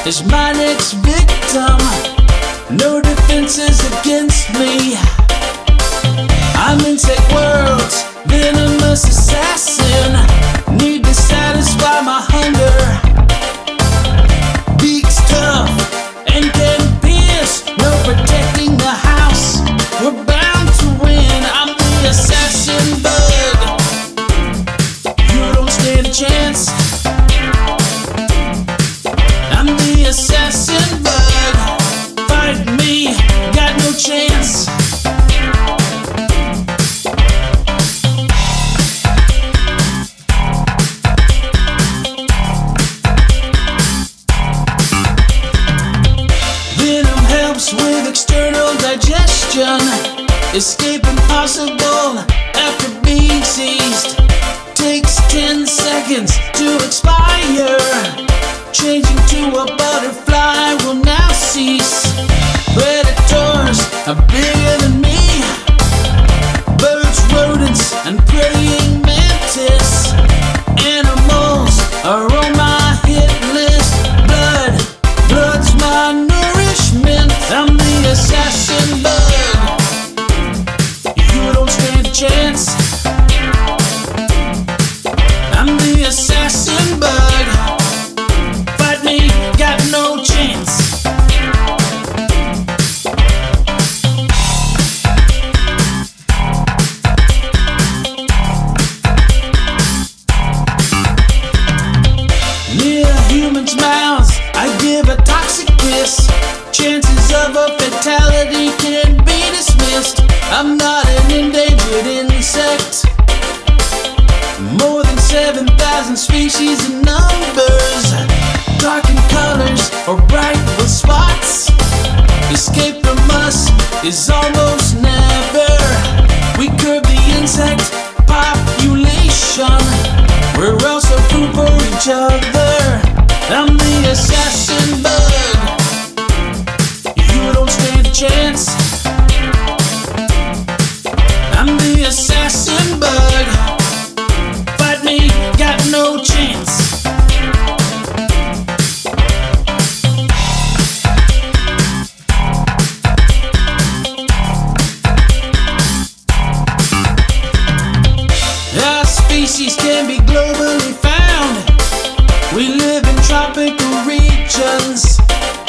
is my next victim. No defenses against me. I'm insect world's venomous assassin. Need to satisfy my hunger. Beak's tough and can pierce. No protecting the house. We're bound to win. I'm the assassin bug. You don't stand a chance. I'm the assassin bug. Fight me, got no chance. Venom helps with external digestion. Escape impossible after being seized. Takes 10 seconds to expire. Changing to a butterfly will now cease. Predators are bigger than me. Birds, rodents, and praying mantis. Animals are on my hit list. Blood's my nourishment. I'm the assassin bug. You don't stand a chance. I'm the assassin bug. Fight me, got no chance. Near humans' mouths, I give a toxic kiss. Chances of a fatality can be dismissed. I'm not an endangered insect. More than 7,000 species in numbers. Dark in colors or bright with spots. Escape from us is almost never. We curb the insect population. We're also food for each other. I'm the assassin bug. You don't stand a chance. I'm the assassin bug. Fight me, got no chance. Our species can be globally found. We live in tropical regions.